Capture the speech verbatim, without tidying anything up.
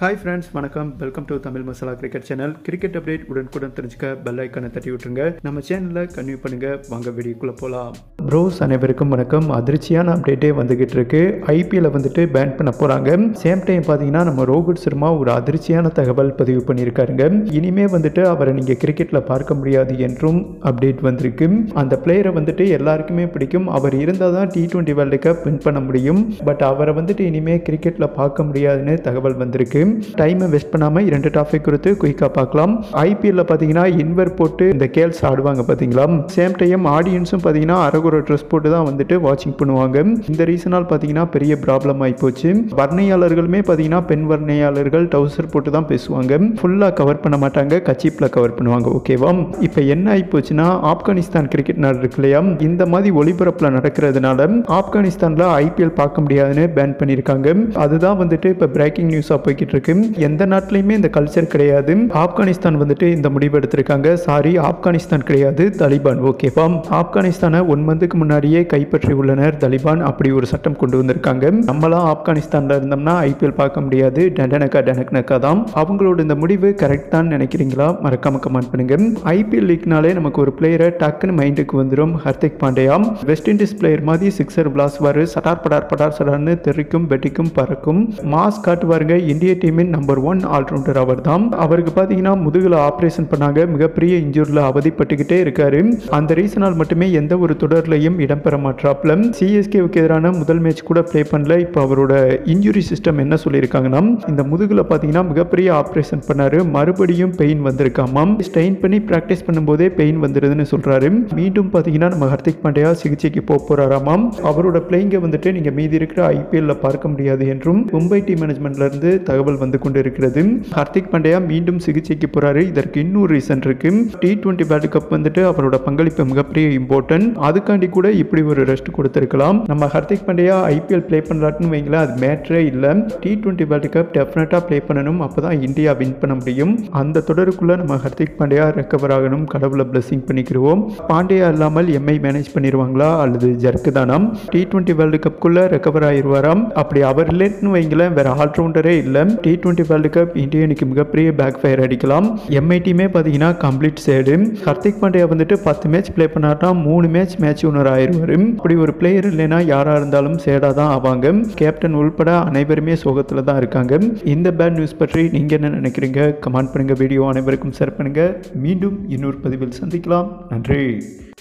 Hi friends, வணக்கம். Welcome to Tamil masala cricket channel. Cricket update உடனுக்குடன் தெரிஞ்சுக்க பெல் ஐக்கானை தட்டி விட்டுருங்க. நம்ம சேனலில் கன்டினியூ பண்ணுங்க. வாங்க வீடியோக்குள்ளே போகலாம். ப்ரோஸ் அனைவருக்கும் வணக்கம். அதிர்ச்சியான அப்டேட்டே வந்துகிட்டு இருக்கு. ஐபிஎல்ல வந்துட்டு பேன் பண்ண போகிறாங்க. சேம் டைம் பார்த்தீங்கன்னா நம்ம ரோஹித் சர்மா ஒரு அதிர்ச்சியான தகவல் பதிவு பண்ணியிருக்காருங்க. இனிமே வந்துட்டு அவரை நீங்கள் கிரிக்கெட்டில் பார்க்க முடியாது என்றும் அப்டேட் வந்திருக்கு. அந்த பிளேயரை வந்துட்டு எல்லாருக்குமே பிடிக்கும். அவர் இருந்தால் தான் T twenty world cup win பண்ண முடியும். பட் அவரை வந்துட்டு இனிமேல் கிரிக்கெட்டில் பார்க்க முடியாதுன்னு தகவல் வந்திருக்கு. டைமை வேஸ்ட் பண்ணாமல் இரண்டு டாபிக் குறித்து குயிக்காக பார்க்கலாம். ஐபிஎல்ல பார்த்தீங்கன்னா இன்வர் போட்டு இந்த கேல்ஸ் ஆடுவாங்க பார்த்தீங்களா. சேம் டைம் ஆடியன்ஸும் பார்த்தீங்கன்னா அரகுர ட்ரெஸ் போட்டு தான் வந்துட்டு வாட்சிங் பண்ணுவாங்க. இந்த ரீசனால் பார்த்தீங்கன்னா பெரிய ப்ராப்ளம் ஆகிப்போச்சு. வர்ணையாளர்களுமே பார்த்தீங்கன்னா பெண் வர்ணையாளர்கள் டவுசர் போட்டு தான் பேசுவாங்க. ஃபுல்லாக கவர் பண்ண மாட்டாங்க, கச்சிப்பில் கவர் பண்ணுவாங்க. ஓகேவா? இப்போ என்ன ஆகிப்போச்சுன்னா ஆப்கானிஸ்தான் கிரிக்கெட் நாடு இருக்கு இல்லையா, இந்த மாதிரி ஒளிபரப்பில் நடக்கிறதுனால ஆப்கானிஸ்தானில் ஐபிஎல் பார்க்க முடியாதுன்னு பேன் பண்ணியிருக்காங்க. அதுதான் வந்துட்டு இப்போ பிரேக்கிங் நியூஸாக போய்கிட்டு இருக்கு. எந்த நாட்டிலையுமே இந்த கல்ச்சர் கிடையாது. ஆப்கானிஸ்தான் வந்துட்டு இந்த முடிவு எடுத்திருக்காங்க. சாரி, ஆப்கானிஸ்தான் கிடையாது, தலிபான். ஓகேவா? ஆப்கானிஸ்தானை ஒன் மந்த்துக்கு முன்னாடியே கைப்பற்றி உள்ளனர் தலிபான். அப்படி ஒரு சட்டம் கொண்டு வந்திருக்காங்க. நம்மளாம் ஆப்கானிஸ்தான்ல இருந்தோம்னா ஐபிஎல் பார்க்க முடியாது. டண்டனக்கா டனக்னக்கா தான். அவங்களோட இந்த முடிவு கரெக்ட் தான் நினைக்கிறீங்களா? மறக்காம கமெண்ட் பண்ணுங்க. ஐபிஎல் லீக்னாலே நமக்கு ஒரு பிளேயரை டக்குன்னு மைண்டுக்கு வந்துடும். Hardik Pandya West Indies player மாதிரி சிக்ஸர் பிளாஸ்வார், சடார் படார் படார் சடார்னு தெரிக்கும் வெட்டிக்கும் பறக்கும் மாஸ் காட்டுவாருங்க. இந்திய டீமின் நம்பர் ஒன் ஆல்ரவுண்டர் அவர் தான். அவருக்கு பார்த்தீங்கன்னா முதுகில் ஆப்ரேஷன் பண்ணாங்க. மிகப்பெரிய இன்ஜூரில் அவதிப்பட்டுக்கிட்டே இருக்காரு. அந்த ரீசனால் மட்டுமே எந்த ஒரு தொடர்லையும் இடம்பெற மாட்டாப்ல. சிஎஸ்கேவுக்கு எதிரான முதல் மேட்ச் கூட பிளே பண்ணல. இப்போ அவரோட இன்ஜுரி சிஸ்டம் என்ன சொல்லியிருக்காங்கன்னா, இந்த முதுகில் பார்த்தீங்கன்னா மிகப்பெரிய ஆப்ரேஷன் பண்ணாரு. மறுபடியும் பெயின் வந்திருக்காமாம். ஸ்ட்ரெயின் பண்ணி பிராக்டிஸ் பண்ணும்போதே பெயின் வந்துருதுன்னு சொல்றாரு. மீண்டும் பார்த்தீங்கன்னா நம்ம ஹர்திக் பாண்டியா சிகிச்சைக்கு போக போறாராமாம். அவரோட பிளேயிங்கை வந்துட்டு நீங்க மீதி இருக்கிற ஐபிஎல்ல பார்க்க முடியாது என்றும் மும்பை டீம் மேனேஜ்மெண்ட்ல இருந்து தகவல் வந்து கொண்டு இருக்கிறது. ஹர்திக் பாண்டியா மீண்டும் சிகிச்சைக்கு போறாரு. இதற்கு இன்னொரு ரீசன் இருக்கு. டி டுவெண்ட்டி வேர்ல்டு கப் வந்துட்டு அவரோட பங்களிப்பு மிகப்பெரிய இம்பார்ட்டன்ட். அதுக்காண்டி கூட இப்படி ஒரு ரெஸ்ட் கொடுத்திருக்கலாம். நம்ம ஹர்திக் பாண்டியா ஐபிஎல் பிளே பண்ணலான்னு வைங்களேன், அது மேட்டரே இல்லை. டி டுவெண்ட்டி வேர்ல்டு கப் டெஃபினட்டா பிளே பண்ணணும். அப்பதான் இந்தியா வின் பண்ண முடியும். அந்த தொடருக்குள்ள நம்ம ஹர்திக் பாண்டியா ரெக்கவர் ஆகணும். கடவுளை பிளஸிங் பண்ணிக்கிறோம். பாண்டியா இல்லாமல் எம்ஐ மேனேஜ் பண்ணிடுவாங்களா அல்லது ஜர்க்கு தானாம்? டி டுவெண்ட்டி வேர்ல்டு கப்குள்ள ரெக்கவர் ஆயிடுவாராம். அப்படி அவர் இல்லைன்னு வைங்களேன், வேற ஆல்ரவுண்டரே இல்லை. டி டுவெண்ட்டி வேர்ல்டு கப் இந்தியனுக்கு மிகப்பெரிய பேக் ஃபயர் அடிக்கலாம். எம்ஐ டீமே பார்த்தீங்கன்னா கம்ப்ளீட் சேடு. ஹர்திக் பாண்டியா வந்துட்டு பத்து மேட்ச் பிளே பண்ணாட்டா மூணு மேட்ச் மேட்ச் ஓனர் ஆயிடுவாரு. இப்படி ஒரு பிளேயர் இல்லைன்னா யாரா இருந்தாலும் சேடா தான் ஆவாங்க. கேப்டன் உள்பட அனைவருமே சோகத்தில் தான் இருக்காங்க. இந்த பேட் நியூஸ் பற்றி நீங்க என்ன நினைக்கிறீங்க? கமெண்ட் பண்ணுங்க. வீடியோ அனைவருக்கும் ஷேர் பண்ணுங்க. மீண்டும் இன்னொரு பதிவில் சந்திக்கலாம். நன்றி.